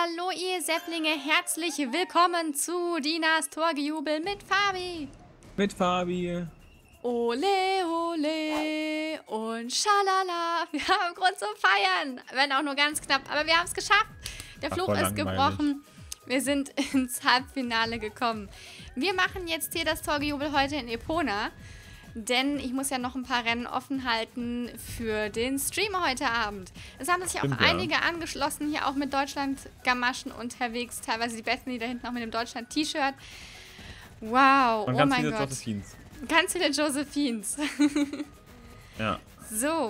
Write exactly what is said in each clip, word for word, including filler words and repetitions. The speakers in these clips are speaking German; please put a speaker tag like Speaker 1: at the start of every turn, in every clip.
Speaker 1: Hallo ihr Sepplinge, herzlich willkommen zu Dinas Torgejubel mit Fabi.
Speaker 2: Mit Fabi.
Speaker 1: Ole, ole und schalala. Wir haben Grund zum Feiern, wenn auch nur ganz knapp, aber wir haben es geschafft. Der Fluch
Speaker 2: Ach,
Speaker 1: ist gebrochen. Wir sind ins Halbfinale gekommen. Wir machen jetzt hier das Torgejubel heute in Epona. Denn ich muss ja noch ein paar Rennen offen halten für den Stream heute Abend. Es haben sich auch
Speaker 2: Stimmt, ja.
Speaker 1: einige angeschlossen, hier auch mit Deutschland-Gamaschen unterwegs. Teilweise die Besten, die da hinten auch mit dem Deutschland-T-Shirt. Wow,
Speaker 2: Und
Speaker 1: oh
Speaker 2: ganz
Speaker 1: mein
Speaker 2: viele
Speaker 1: Gott.
Speaker 2: Josephines.
Speaker 1: Ganz viele Josephines.
Speaker 2: Ja.
Speaker 1: So.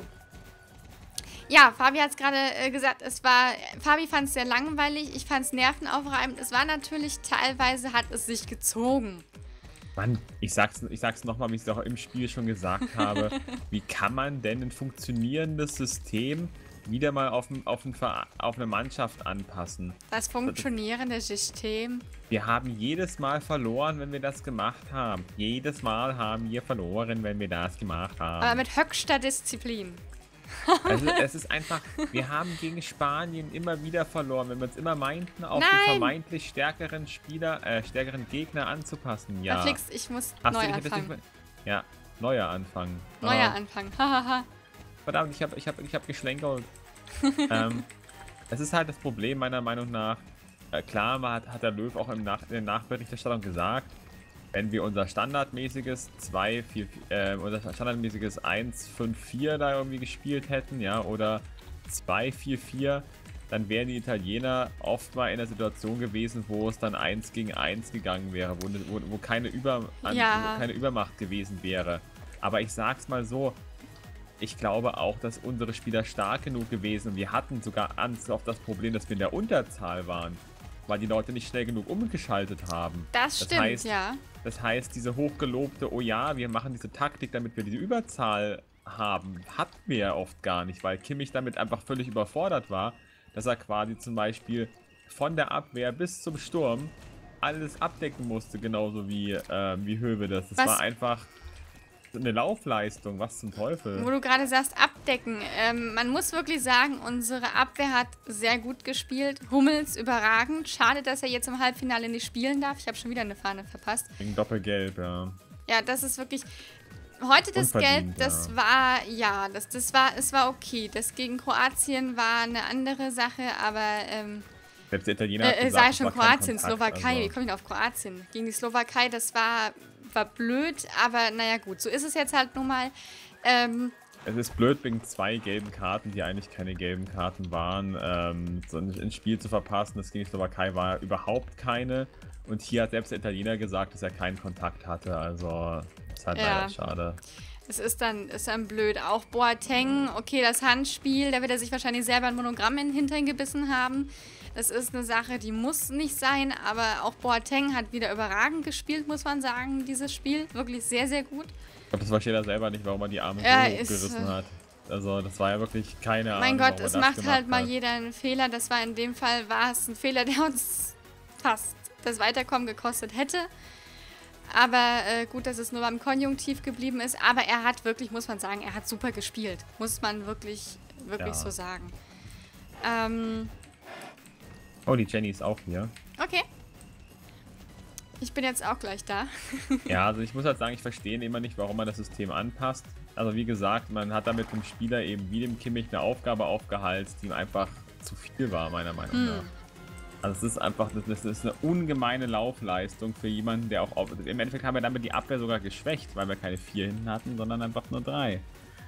Speaker 1: Ja, Fabi hat es gerade äh, gesagt, es war, Fabi fand es sehr langweilig, ich fand es nervenaufreibend. Es war natürlich, teilweise hat es sich gezogen.
Speaker 2: Mann, ich sag's, ich sag's nochmal, wie ich es auch im Spiel schon gesagt habe. Wie kann man denn ein funktionierendes System wieder mal auf, ein, auf, ein, Ver- auf eine Mannschaft anpassen?
Speaker 1: Das funktionierende System.
Speaker 2: Wir haben jedes Mal verloren, wenn wir das gemacht haben. Jedes Mal haben wir verloren, wenn wir das gemacht haben.
Speaker 1: Aber mit höchster Disziplin.
Speaker 2: Also es ist einfach, wir haben gegen Spanien immer wieder verloren, wenn wir uns immer meinten, auf
Speaker 1: Nein.
Speaker 2: den vermeintlich stärkeren Spieler, äh, stärkeren Gegner anzupassen. Ja.
Speaker 1: Flix, ich muss
Speaker 2: Hast
Speaker 1: neu
Speaker 2: du dich jetzt
Speaker 1: anfangen.
Speaker 2: nicht mehr- Ja, neuer Anfang.
Speaker 1: Neuer
Speaker 2: Ah,
Speaker 1: Anfang. Hahaha.
Speaker 2: Verdammt, ich habe ich hab, ich hab geschlenkert. ähm, es ist halt das Problem meiner Meinung nach, äh, klar man hat, hat der Löw auch im Nach in der Nachberichterstattung gesagt, wenn wir unser standardmäßiges zwei vier, äh, unser standardmäßiges eins fünf vier da irgendwie gespielt hätten, ja, oder zwei vier vier, dann wären die Italiener oft mal in der Situation gewesen, wo es dann eins gegen eins gegangen wäre, wo, wo, wo, keine, Über
Speaker 1: Ja.
Speaker 2: wo keine Übermacht gewesen wäre. Aber ich sag's mal so, ich glaube auch, dass unsere Spieler stark genug gewesen und wir hatten sogar Angst auf das Problem, dass wir in der Unterzahl waren, weil die Leute nicht schnell genug umgeschaltet haben.
Speaker 1: Das stimmt,
Speaker 2: heißt,
Speaker 1: ja.
Speaker 2: Das heißt, diese hochgelobte, oh ja, wir machen diese Taktik, damit wir diese Überzahl haben, hatten wir ja oft gar nicht, weil Kimmich damit einfach völlig überfordert war, dass er quasi zum Beispiel von der Abwehr bis zum Sturm alles abdecken musste, genauso wie, äh, wie Höwe das. Das
Speaker 1: Was?
Speaker 2: war einfach eine Laufleistung, was zum Teufel.
Speaker 1: Wo du gerade sagst, abdecken. Ähm, man muss wirklich sagen, unsere Abwehr hat sehr gut gespielt. Hummels überragend. Schade, dass er jetzt im Halbfinale nicht spielen darf. Ich habe schon wieder eine Fahne verpasst.
Speaker 2: Wegen Doppelgelb, ja.
Speaker 1: Ja, das ist wirklich... Heute das Gelb,
Speaker 2: Unverdient,
Speaker 1: das
Speaker 2: ja.
Speaker 1: war, ja, das, das war, es war okay. Das gegen Kroatien war eine andere Sache, aber, ähm,
Speaker 2: Selbst der Italiener hat
Speaker 1: äh,
Speaker 2: gesagt,
Speaker 1: sei
Speaker 2: es
Speaker 1: schon
Speaker 2: war kein
Speaker 1: Kroatien,
Speaker 2: Kontakt,
Speaker 1: Slowakei,
Speaker 2: also-
Speaker 1: wie komme ich denn auf Kroatien? Gegen die Slowakei, das war, war blöd, aber naja gut, so ist es jetzt halt nun mal. Ähm,
Speaker 2: Es ist blöd, wegen zwei gelben Karten, die eigentlich keine gelben Karten waren, ähm, so ein ins Spiel zu verpassen. Das gegen die Slowakei war überhaupt keine. Und hier hat selbst der Italiener gesagt, dass er keinen Kontakt hatte. Also, ist halt
Speaker 1: Ja.
Speaker 2: leider schade.
Speaker 1: Es ist dann, ist dann blöd. Auch Boateng, okay, das Handspiel, da wird er sich wahrscheinlich selber ein Monogramm in den Hintern gebissen haben. Das ist eine Sache, die muss nicht sein, aber auch Boateng hat wieder überragend gespielt, muss man sagen, dieses Spiel. Wirklich sehr, sehr gut.
Speaker 2: Ich glaube, das versteht er selber nicht, warum er die Arme
Speaker 1: Ja,
Speaker 2: so
Speaker 1: ist,
Speaker 2: hochgerissen
Speaker 1: äh,
Speaker 2: hat. Also, das war ja wirklich keine Ahnung.
Speaker 1: Mein Gott,
Speaker 2: warum er
Speaker 1: es
Speaker 2: das
Speaker 1: macht
Speaker 2: gemacht
Speaker 1: halt mal
Speaker 2: hat.
Speaker 1: jeder einen Fehler. Das war in dem Fall, war es ein Fehler, der uns fast das Weiterkommen gekostet hätte. Aber äh, gut, dass es nur beim Konjunktiv geblieben ist. Aber er hat wirklich, muss man sagen, er hat super gespielt. Muss man wirklich, wirklich
Speaker 2: Ja.
Speaker 1: so sagen. Ähm,
Speaker 2: Oh, die Jenny ist auch hier.
Speaker 1: okay. Ich bin jetzt auch gleich da.
Speaker 2: Ja, also ich muss halt sagen, ich verstehe immer nicht, warum man das System anpasst. Also wie gesagt, man hat damit dem Spieler eben wie dem Kimmich eine Aufgabe aufgehalst, die ihm einfach zu viel war, meiner Meinung
Speaker 1: Hm.
Speaker 2: nach. Also es ist einfach, das ist eine ungemeine Laufleistung für jemanden, der auch auf... Im Endeffekt haben wir damit die Abwehr sogar geschwächt, weil wir keine vier hinten hatten, sondern einfach nur drei.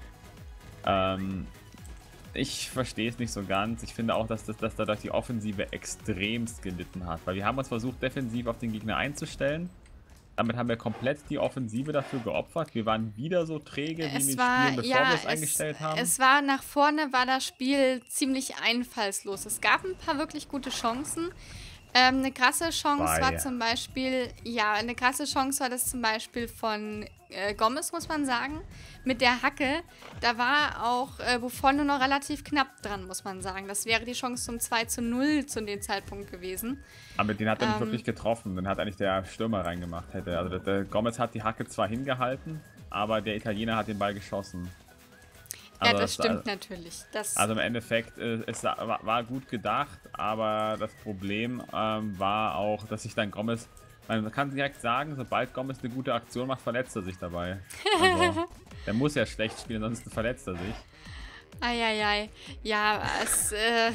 Speaker 2: Ähm, ich verstehe es nicht so ganz. Ich finde auch, dass, das, dass dadurch die Offensive extremst gelitten hat, weil wir haben uns versucht, defensiv auf den Gegner einzustellen. Damit haben wir komplett die Offensive dafür geopfert. Wir waren wieder so träge wie in
Speaker 1: Es
Speaker 2: den
Speaker 1: war,
Speaker 2: Spielen, bevor
Speaker 1: ja,
Speaker 2: wir es
Speaker 1: es,
Speaker 2: eingestellt haben.
Speaker 1: es war nach vorne, war das Spiel ziemlich einfallslos. Es gab ein paar wirklich gute Chancen. Ähm, eine krasse Chance
Speaker 2: Zwei.
Speaker 1: war zum Beispiel, ja, eine krasse Chance war das zum Beispiel von äh, Gomez, muss man sagen, mit der Hacke. Da war auch äh, Buffon nur noch relativ knapp dran, muss man sagen. Das wäre die Chance zum zwei zu null zu dem Zeitpunkt gewesen.
Speaker 2: Aber den hat er nicht
Speaker 1: Ähm,
Speaker 2: wirklich getroffen. Den hat eigentlich der Stürmer reingemacht hätte. Also der, der Gomez hat die Hacke zwar hingehalten, aber der Italiener hat den Ball geschossen.
Speaker 1: Ja,
Speaker 2: Also
Speaker 1: das
Speaker 2: das,
Speaker 1: stimmt natürlich. Das,
Speaker 2: also im Endeffekt, äh, es war, war gut gedacht, aber das Problem ähm, war auch, dass sich dann Gomez, man kann direkt sagen, sobald Gomez eine gute Aktion macht, verletzt er sich dabei. Also, der muss ja schlecht spielen, ansonsten verletzt er sich.
Speaker 1: Eieiei. Ja, es, äh,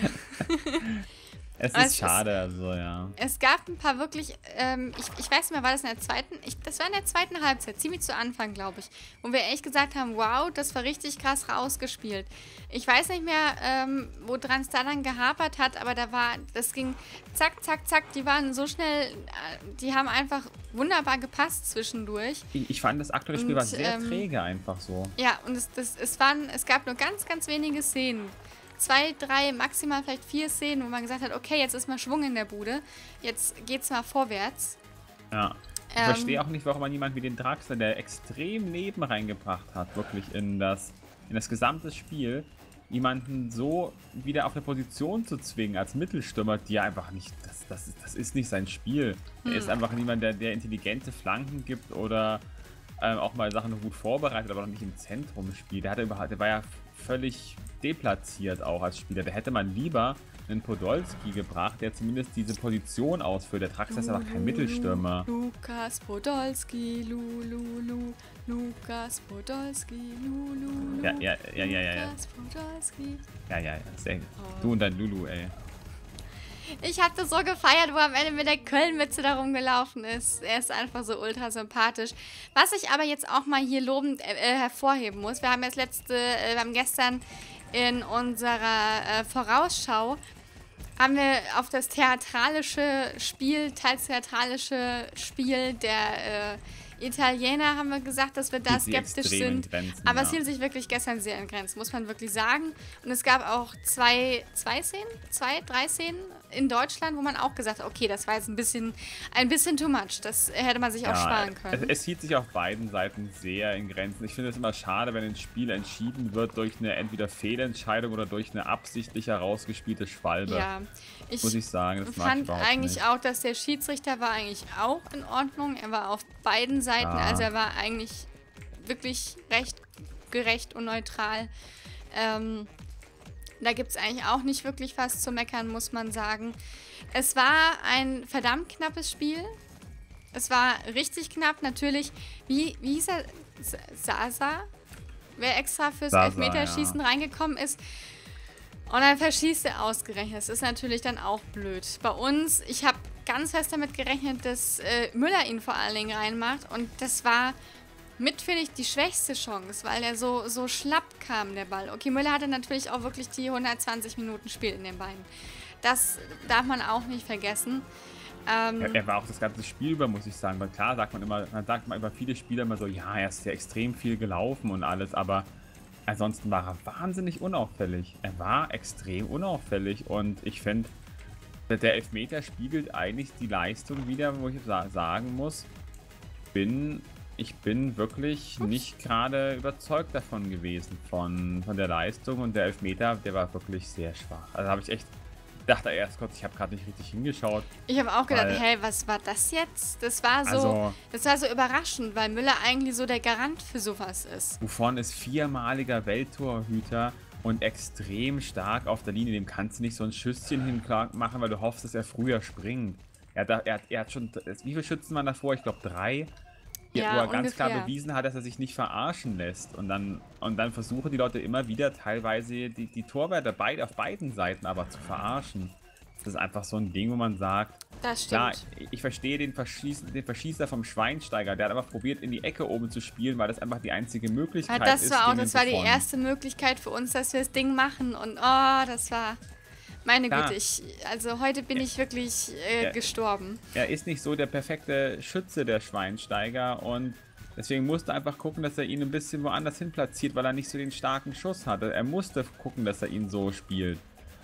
Speaker 2: Es
Speaker 1: es
Speaker 2: ist schade, also ja.
Speaker 1: Es gab ein paar wirklich, ähm, ich, ich weiß nicht mehr, war das in der zweiten, ich, das war in der zweiten Halbzeit, ziemlich zu Anfang, glaube ich, wo wir echt gesagt haben, wow, das war richtig krass rausgespielt. Ich weiß nicht mehr, ähm, woran es da dann gehapert hat, aber da war, das ging zack, zack, zack, die waren so schnell, äh, die haben einfach wunderbar gepasst zwischendurch.
Speaker 2: Ich, ich fand, das aktuelle Spiel
Speaker 1: Und,
Speaker 2: war sehr
Speaker 1: ähm,
Speaker 2: träge einfach so.
Speaker 1: Ja, und es, das, es, waren, es gab nur ganz, ganz wenige Szenen. Zwei, drei, maximal vielleicht vier Szenen, wo man gesagt hat, okay, jetzt ist mal Schwung in der Bude, jetzt geht's mal vorwärts.
Speaker 2: Ja. Ich
Speaker 1: Ähm,
Speaker 2: verstehe auch nicht, warum man jemanden wie den Draxler, der extrem Leben reingebracht hat, wirklich in das, in das gesamte Spiel, jemanden so wieder auf eine Position zu zwingen als Mittelstürmer, die einfach nicht, das, das, das ist nicht sein Spiel. Er ist einfach niemand, der, der intelligente Flanken gibt oder ähm, auch mal Sachen gut vorbereitet, aber noch nicht im Zentrum spielt. Der, hatte überhaupt, der war ja völlig deplatziert auch als Spieler. Da hätte man lieber einen Podolski gebracht, der zumindest diese Position ausfüllt. Der Draxler ist aber kein Mittelstürmer.
Speaker 1: Lukas Podolski, lu, lu, lu, Lukas Podolski, lu, lu, lu,
Speaker 2: Ja, ja, ja, ja, ja. Ja,
Speaker 1: Lukas Podolski.
Speaker 2: ja, ja. Sehr, du und dein Lulu, ey.
Speaker 1: Ich hab das so gefeiert, wo am Ende mit der Köln-Mütze da rumgelaufen ist. Er ist einfach so ultra sympathisch. Was ich aber jetzt auch mal hier lobend äh, hervorheben muss, wir haben jetzt letzte, äh, wir haben gestern in unserer äh, Vorausschau haben wir auf das theatralische Spiel, teils theatralische Spiel der äh, Italiener haben wir gesagt, dass wir da
Speaker 2: Hielt sich
Speaker 1: skeptisch
Speaker 2: extrem in
Speaker 1: sind.
Speaker 2: Grenzen,
Speaker 1: Aber
Speaker 2: ja.
Speaker 1: es hielt sich wirklich gestern sehr in Grenzen, muss man wirklich sagen. Und es gab auch zwei, zwei Szenen, zwei, drei Szenen in Deutschland, wo man auch gesagt hat, okay, das war jetzt ein bisschen, ein bisschen too much. Das hätte man sich auch sparen können.
Speaker 2: Es, es hielt sich auf beiden Seiten sehr in Grenzen. Ich finde es immer schade, wenn ein Spiel entschieden wird durch eine entweder Fehlentscheidung oder durch eine absichtlich herausgespielte Schwalbe.
Speaker 1: Ja, ich,
Speaker 2: Muss ich sagen, das mag ich
Speaker 1: fand
Speaker 2: überhaupt
Speaker 1: eigentlich
Speaker 2: nicht.
Speaker 1: auch, dass der Schiedsrichter war eigentlich auch in Ordnung. Er war auf beiden Seiten,
Speaker 2: Ja.
Speaker 1: also er war eigentlich wirklich recht gerecht und neutral. Ähm, da gibt es eigentlich auch nicht wirklich was zu meckern, muss man sagen. Es war ein verdammt knappes Spiel. Es war richtig knapp, natürlich. Wie, wie hieß er? S- Sasa? Wer extra fürs
Speaker 2: Sasa,
Speaker 1: Elfmeterschießen
Speaker 2: ja.
Speaker 1: reingekommen ist. Und dann verschießt er ausgerechnet. Das ist natürlich dann auch blöd. Bei uns, ich habe ganz fest damit gerechnet, dass äh, Müller ihn vor allen Dingen reinmacht. Und das war mit, finde ich, die schwächste Chance, weil er so, so schlapp kam, der Ball. Okay, Müller hatte natürlich auch wirklich die hundertzwanzig Minuten Spiel in den Beinen. Das darf man auch nicht vergessen. Ähm,
Speaker 2: Er, er war auch das ganze Spiel über, muss ich sagen. Weil klar sagt man immer, man sagt mal über viele Spieler immer so, ja, er ist ja extrem viel gelaufen und alles, aber ansonsten war er wahnsinnig unauffällig. Er war extrem unauffällig und ich finde, der Elfmeter spiegelt eigentlich die Leistung wieder, wo ich sa sagen muss, bin, ich bin wirklich nicht gerade überzeugt davon gewesen, von, von der Leistung, und der Elfmeter, der war wirklich sehr schwach. Also habe ich echt, dachte erst, Gott, ich habe gerade nicht richtig hingeschaut.
Speaker 1: Ich habe auch gedacht,
Speaker 2: Weil-
Speaker 1: hey, was war das jetzt? Das war so,
Speaker 2: Also-
Speaker 1: das war so überraschend, weil Müller eigentlich so der Garant für sowas ist.
Speaker 2: Buffon ist viermaliger Welttorhüter und extrem stark auf der Linie. Dem kannst du nicht so ein Schüsschen hinmachen, weil du hoffst, dass er früher springt. Er hat, da- er hat, er hat schon, wie viele Schützen waren davor? Ich glaube drei.
Speaker 1: Ja,
Speaker 2: wo er ganz
Speaker 1: ungefähr.
Speaker 2: klar bewiesen hat, dass er sich nicht verarschen lässt. Und dann, und dann versuchen die Leute immer wieder teilweise die, die Torwärter beid, auf beiden Seiten aber zu verarschen. Das ist einfach so ein Ding, wo man sagt,
Speaker 1: Das
Speaker 2: klar,
Speaker 1: stimmt.
Speaker 2: ich verstehe den, Verschieß, den Verschießer vom Schweinsteiger, der hat aber probiert, in die Ecke oben zu spielen, weil das einfach die einzige Möglichkeit
Speaker 1: Ja, das
Speaker 2: ist.
Speaker 1: war auch,
Speaker 2: gegen
Speaker 1: das
Speaker 2: den
Speaker 1: war die
Speaker 2: Buffon.
Speaker 1: erste Möglichkeit für uns, dass wir das Ding machen. Und oh, das war, meine
Speaker 2: Klar.
Speaker 1: Güte, ich, also heute bin ich wirklich äh,
Speaker 2: Ja.
Speaker 1: gestorben.
Speaker 2: Er ist nicht so der perfekte Schütze, der Schweinsteiger, und deswegen musste er einfach gucken, dass er ihn ein bisschen woanders hin platziert, weil er nicht so den starken Schuss hatte. Er musste gucken, dass er ihn so spielt.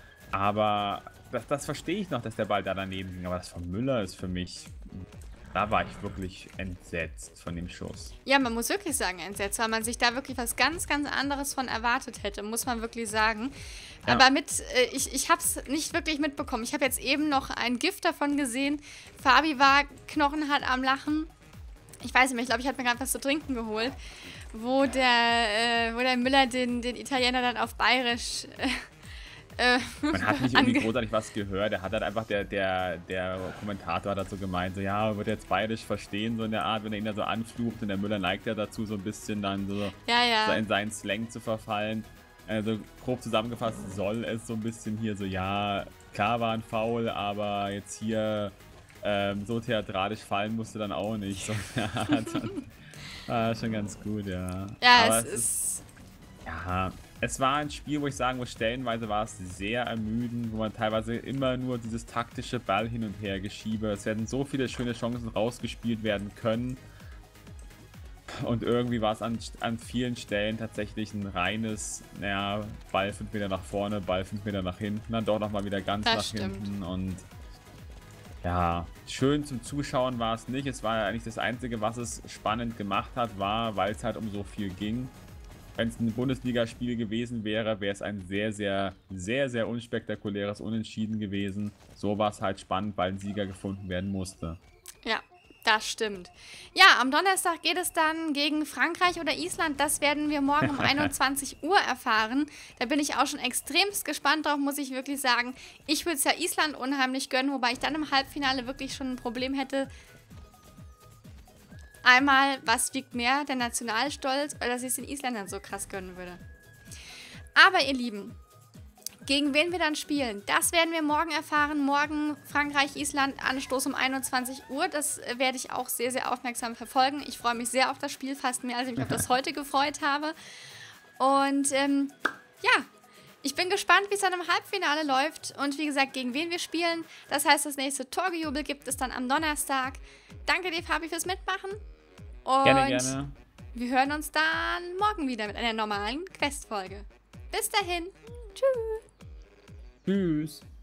Speaker 2: Aber das, das verstehe ich noch, dass der Ball da daneben ging. Aber das von Müller ist für mich, da war ich wirklich entsetzt von dem Schuss.
Speaker 1: Ja, man muss wirklich sagen, entsetzt, weil man sich da wirklich was ganz, ganz anderes von erwartet hätte, muss man wirklich sagen.
Speaker 2: Ja.
Speaker 1: Aber mit, äh, ich, ich habe es nicht wirklich mitbekommen. Ich habe jetzt eben noch ein GIF davon gesehen. Fabi war knochenhart am Lachen. Ich weiß nicht mehr, ich glaube, ich habe mir gerade was zu trinken geholt. wo der, äh, wo der Müller den, den Italiener dann auf Bayerisch äh, äh,
Speaker 2: Man hat nicht irgendwie großartig was gehört. Er hat halt einfach, der, der, der Kommentator hat dazu so gemeint, so ja, wird er jetzt Bayerisch verstehen, so in der Art, wenn er ihn da so anflucht, und der Müller neigt ja dazu, so ein bisschen dann so,
Speaker 1: ja, ja.
Speaker 2: so in seinen Slang zu verfallen. Also grob zusammengefasst soll es so ein bisschen hier so, ja, klar war ein Foul, aber jetzt hier ähm, so theatralisch fallen musste dann auch nicht. So, ja, dann, war schon ganz gut, ja.
Speaker 1: Ja,
Speaker 2: aber
Speaker 1: es,
Speaker 2: es
Speaker 1: ist...
Speaker 2: ist ja, es war ein Spiel, wo ich sagen muss, stellenweise war es sehr ermüdend, wo man teilweise immer nur dieses taktische Ball hin und her geschiebe. Es werden so viele schöne Chancen rausgespielt werden können. Und irgendwie war es an, an vielen Stellen tatsächlich ein reines, naja, Ball fünf Meter nach vorne, Ball fünf Meter nach hinten, dann doch nochmal wieder ganz
Speaker 1: Das
Speaker 2: nach
Speaker 1: stimmt.
Speaker 2: hinten. Und ja, schön zum Zuschauen war es nicht. Es war ja eigentlich das Einzige, was es spannend gemacht hat, war, weil es halt um so viel ging. Wenn es ein Bundesligaspiel gewesen wäre, wäre es ein sehr, sehr, sehr, sehr unspektakuläres Unentschieden gewesen. So war es halt spannend, weil ein Sieger gefunden werden musste.
Speaker 1: Ja, das stimmt. Ja, am Donnerstag geht es dann gegen Frankreich oder Island. Das werden wir morgen um einundzwanzig Uhr erfahren. Da bin ich auch schon extremst gespannt drauf, muss ich wirklich sagen. Ich würde es ja Island unheimlich gönnen, wobei ich dann im Halbfinale wirklich schon ein Problem hätte. Einmal, was wiegt mehr, der Nationalstolz, oder dass ich es den Isländern so krass gönnen würde. Aber ihr Lieben, gegen wen wir dann spielen, das werden wir morgen erfahren. Morgen Frankreich, Island, Anstoß um einundzwanzig Uhr. Das werde ich auch sehr, sehr aufmerksam verfolgen. Ich freue mich sehr auf das Spiel, fast mehr, als ich mich auf das heute gefreut habe. Und ähm, ja, ich bin gespannt, wie es dann im Halbfinale läuft. Und wie gesagt, gegen wen wir spielen. Das heißt, das nächste Torgejubel gibt es dann am Donnerstag. Danke dir, Fabi, fürs Mitmachen. Und
Speaker 2: Gerne, gerne.
Speaker 1: wir hören uns dann morgen wieder mit einer normalen Quest-Folge. Bis dahin. Tschüss.
Speaker 2: Tschüss.